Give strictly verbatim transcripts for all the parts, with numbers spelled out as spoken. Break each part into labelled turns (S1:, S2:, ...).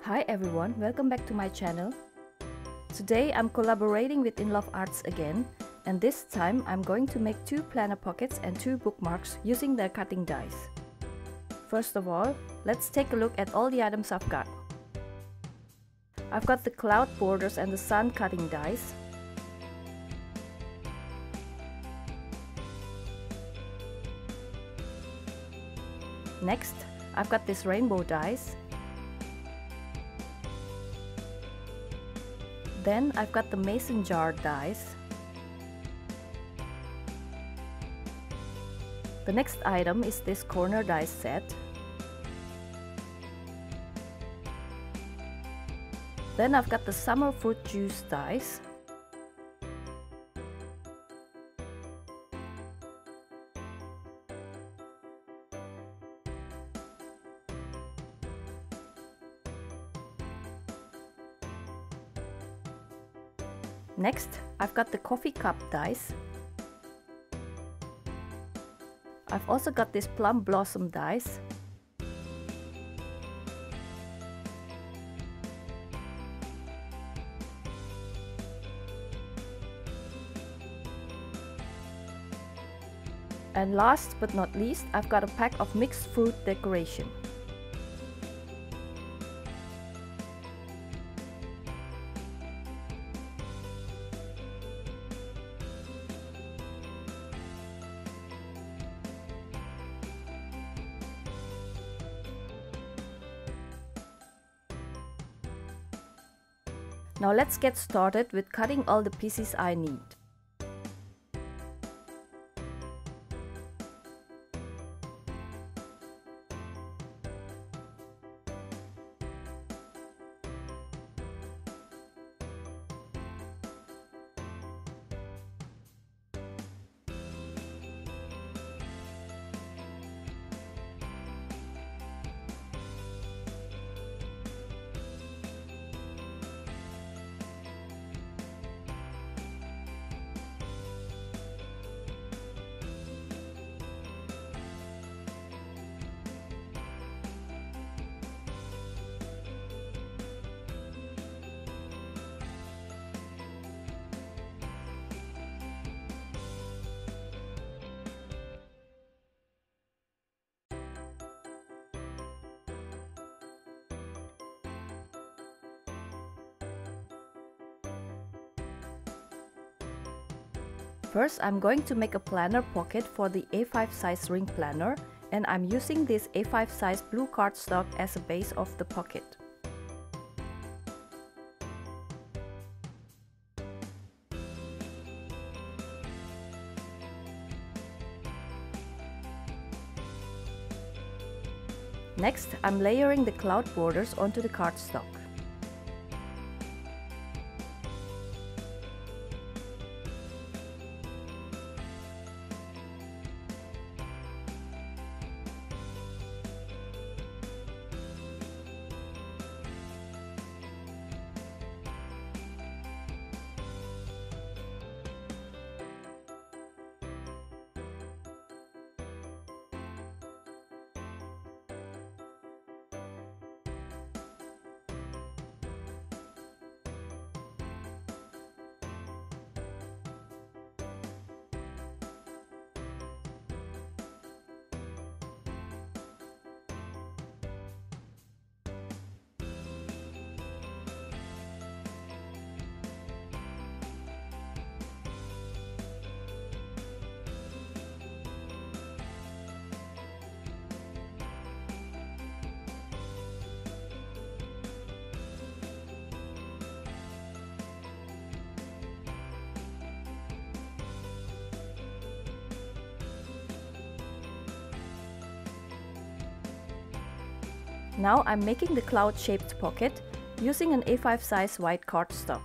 S1: Hi everyone, welcome back to my channel. Today I'm collaborating with Inlovearts again, and this time I'm going to make two planner pockets and two bookmarks using their cutting dies. First of all, let's take a look at all the items I've got. I've got the cloud borders and the sun cutting dies. Next, I've got this rainbow dies. Then I've got the mason jar dies. The next item is this corner dice set. Then I've got the summer fruit juice dice. Next, I've got the coffee cup dice. I've also got this plum blossom dice. And last but not least, I've got a pack of mixed fruit decoration. Now let's get started with cutting all the pieces I need. First, I'm going to make a planner pocket for the A five size ring planner, and I'm using this A five size blue cardstock as a base of the pocket. Next, I'm layering the cloud borders onto the cardstock. Now I'm making the cloud-shaped pocket using an A five size white cardstock.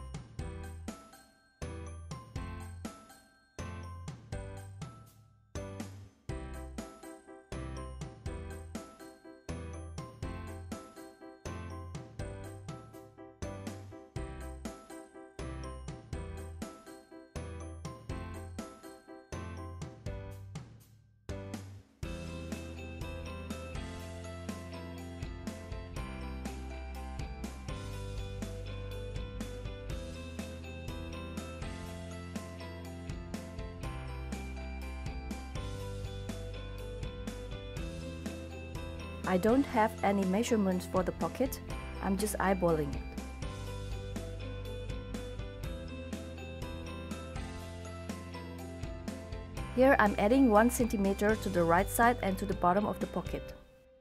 S1: I don't have any measurements for the pocket, I'm just eyeballing it. Here I'm adding one centimeter to the right side and to the bottom of the pocket.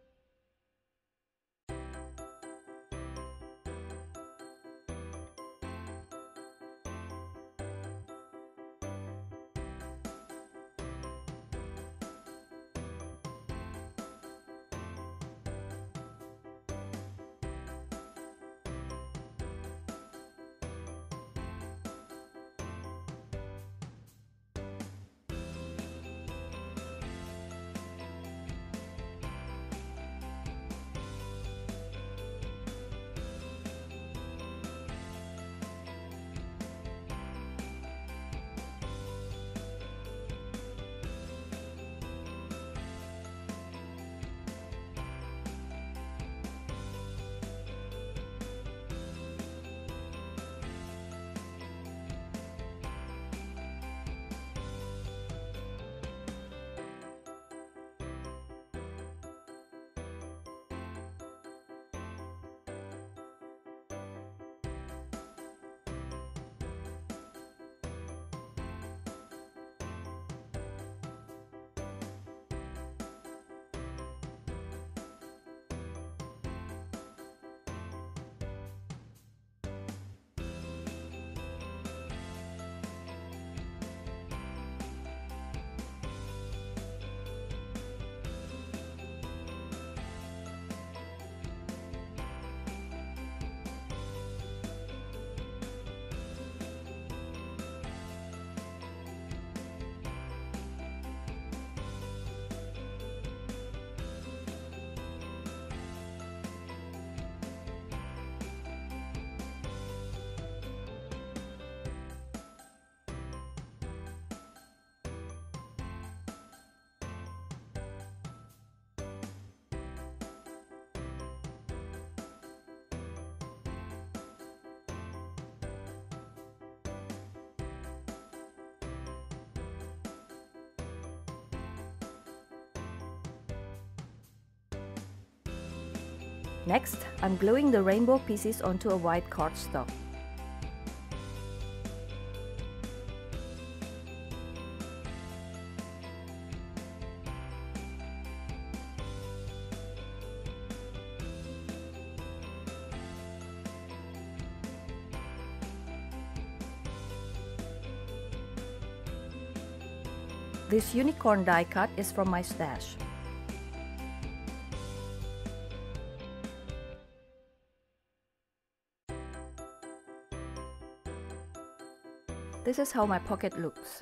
S1: Next, I'm gluing the rainbow pieces onto a white cardstock. This unicorn die cut is from my stash. This is how my pocket looks.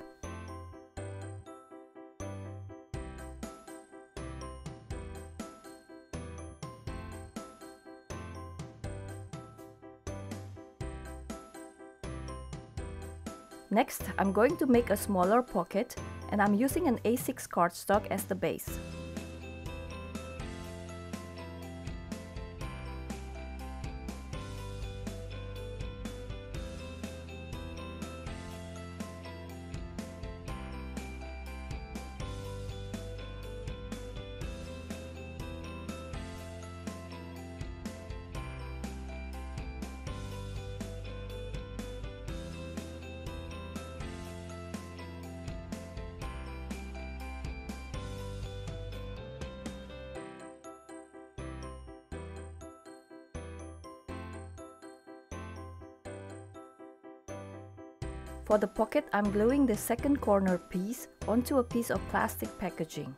S1: Next, I'm going to make a smaller pocket, and I'm using an A six cardstock as the base. For the pocket, I'm gluing the second corner piece onto a piece of plastic packaging.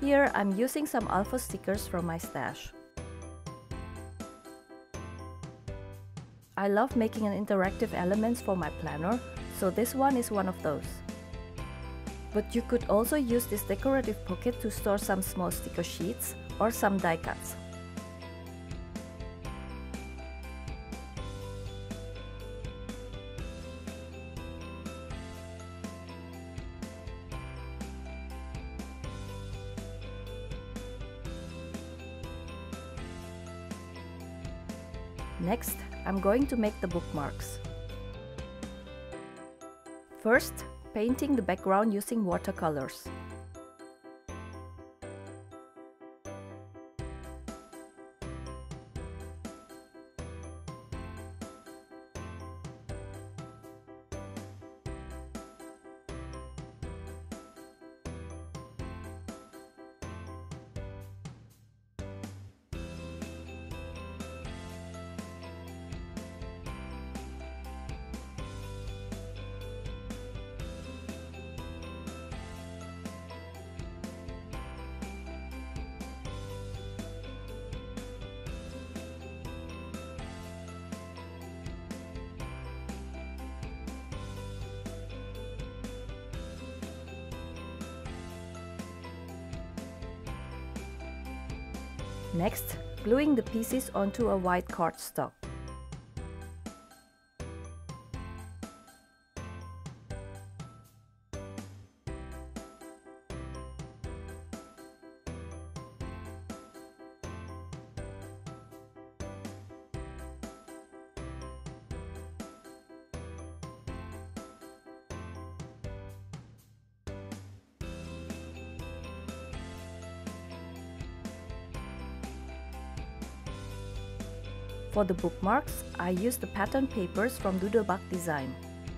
S1: Here I'm using some alpha stickers from my stash. I love making an interactive elements for my planner, so this one is one of those. But you could also use this decorative pocket to store some small sticker sheets or some die cuts. Next, I'm going to make the bookmarks. First, painting the background using watercolors. Next, gluing the pieces onto a white cardstock. For the bookmarks, I used the pattern papers from Doodlebug Design.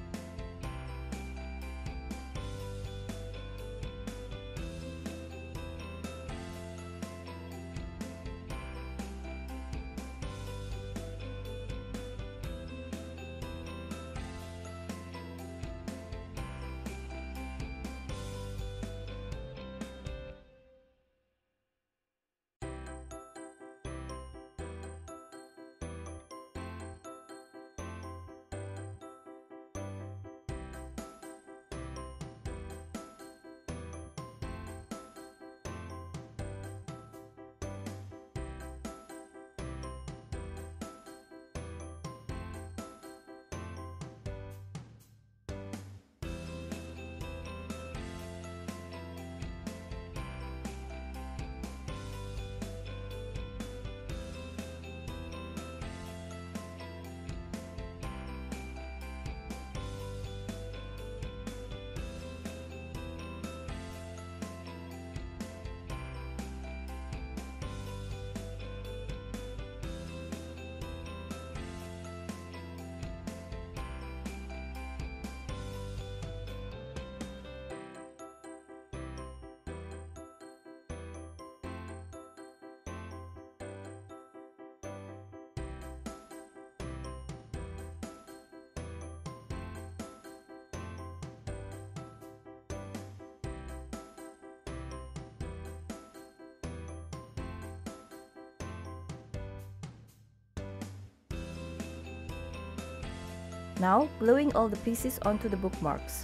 S1: Now, gluing all the pieces onto the bookmarks.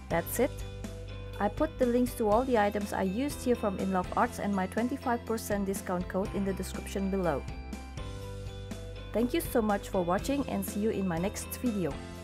S1: That's it. I put the links to all the items I used here from Inlovearts and my twenty-five percent discount code in the description below. Thank you so much for watching and see you in my next video.